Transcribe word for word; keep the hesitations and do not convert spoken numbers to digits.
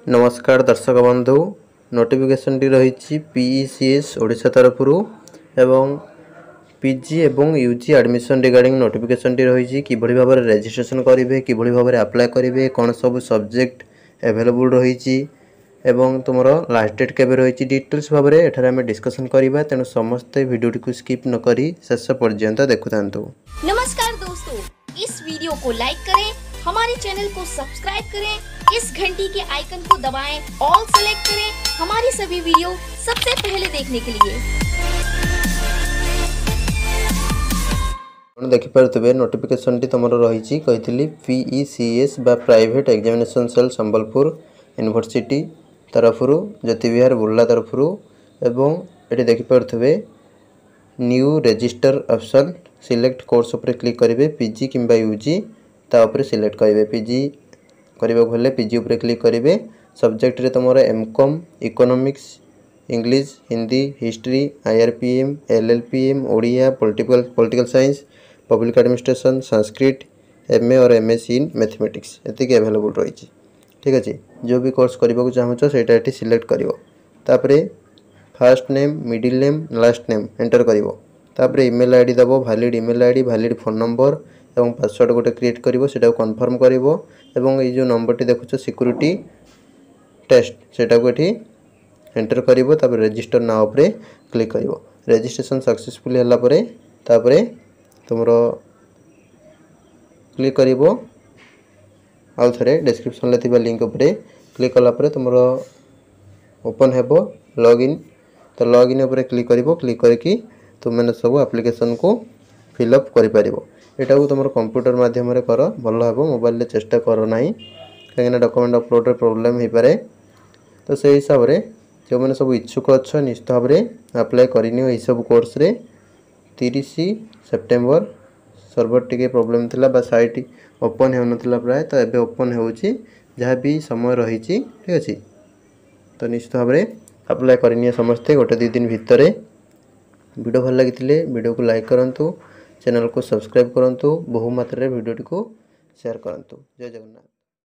नमस्कार दर्शक बंधु नोटिफिकेशन टी रही पीईसीएस ओडिशा तरफ एवं पीजी एवं यूजी एडमिशन रिगार्डिंग नोटिफिकेशन टी रही कि भाव में रजिस्ट्रेशन करेंगे कि भाव में अप्लाई करेंगे कौन सब सब्जेक्ट अवेलेबल रही एवं तुम लास्ट डेट केबे रही डिटेल्स भाव में एठार आम डिस्कसन करवा तेणु समस्ते वीडियो को स्किप न करी शेष पर्यंत देखुता। नमस्कार दोस्तों, इस वीडियो को लाइक करें, हमारे चैनल को सब्सक्राइब करें, इस घंटी के आइकन को दबाएं, ऑल सेलेक्ट करें हमारी सभी वीडियो सबसे पहले देखने के लिए। देखिपे नोटिफिकेशन टी तुम रही कही पीईसीएस बा private examination cell Sambalpur University तरफ ज्योति विहार बुर्ला तरफ एवं ये देखिपे new register option select course उपर क्लिक करेंगे पीजी किंबा यूजी तापर सिलेक्ट करेंगे पीजी करने को पीजी उपर क्लिक करेंगे सब्जेक्ट रे तुम MCom economics English Hindi history IRPM LLPM Odia political political science public administration Sanskrit MA और एमएससी इन मैथमेटिक्स एतिक अवेलेबल रही। ठीक अच्छे, जो भी कोर्स करने को चाहूँ सेटा ये सिलेक्ट कर first name middle name last name enter कर इमेल आईडी दब valid email ID valid phone number और पासवर्ड गोटे क्रिएट कर कन्फर्म कर ये जो नंबर टी देखुच सिक्यूरीटी टेस्ट सेटा को ये एंटर कर रजिस्टर नाउ पर क्लिक कर रजिस्ट्रेशन सक्सेसफुल है तुम क्लिक कर आउ थे डिस्क्रिप्शन थी लिंक उपर क्लिक कलापर तुम ओपन हेब लॉगिन तो लॉगिन उपर क्लिक कर क्लिक करके तुमने सब एप्लिकेशन को फिलअप कर यहाँ को तुम कंप्यूटर माध्यम कर भल हे मोबाइल चेष्टा कर ना कहीं डॉक्यूमेंट अपलोड रे प्रॉब्लम हो पारे तो से हिसाब से जो मैंने सब इच्छुक अच्छा निश्चित भाव में अप्लाई करनी सब कोर्स रे तीस सेप्टेम्बर सर्वर टी प्रॉब्लम थिला बा साइट ओपन हो नाला प्राय तो एबे ओपन हो जहाँ भी समय रही। ठीक अच्छे, तो निश्चित भाव में अप्लाई करनी समस्ते गोटे दी दिन भितर। वीडियो भल लगी वीडियो को लाइक करूँ, चैनल को सब्सक्राइब करूँ, बहु मात्रा वीडियो को शेयर करूँ। जय जगन्नाथ।